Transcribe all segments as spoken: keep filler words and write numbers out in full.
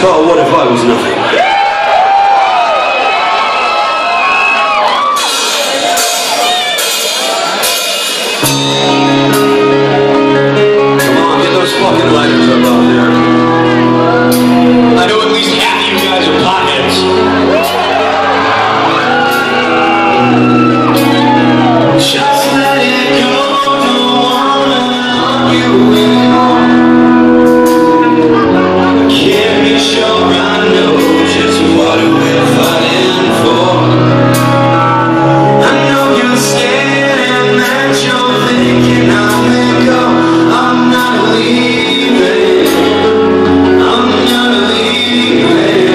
called What If I Was Nothing. Come on, get those fucking lighters up out there. I know at least half of you guys are potheads. Just let it go, don't wanna argue anymore. I can't be sure I know just what we're fighting for. I know you're scared and that you're thinking I'll let go. I'm not leaving. I'm not leaving.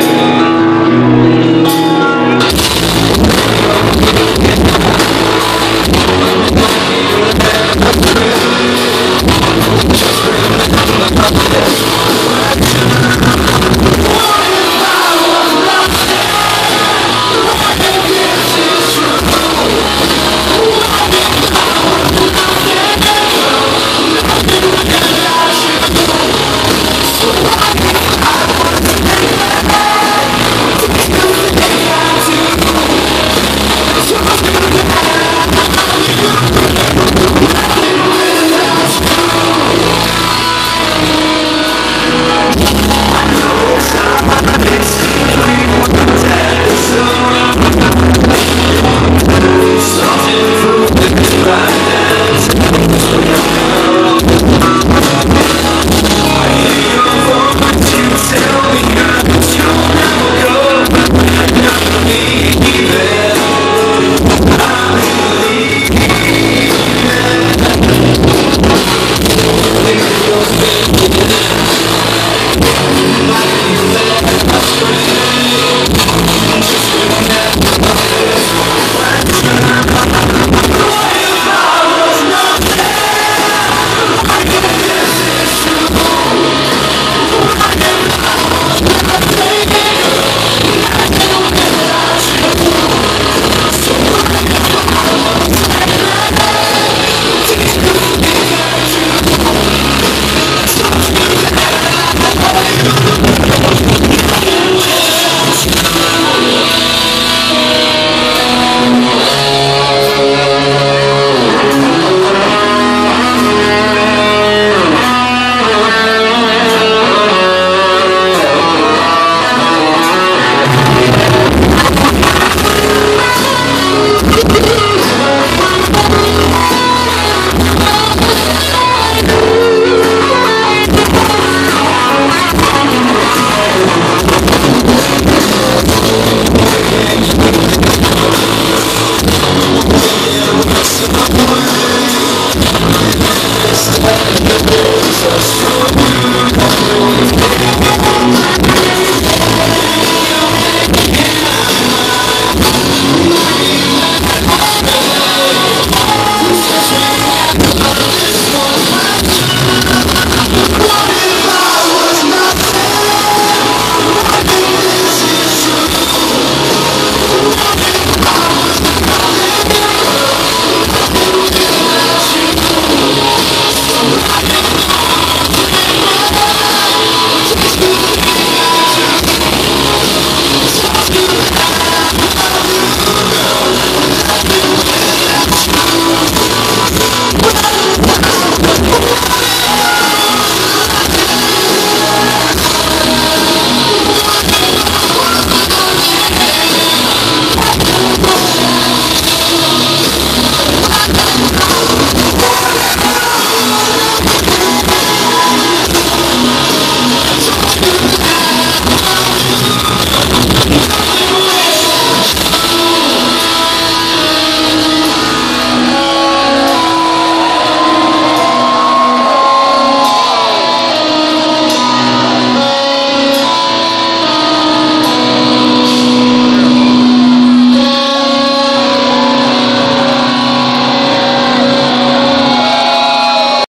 So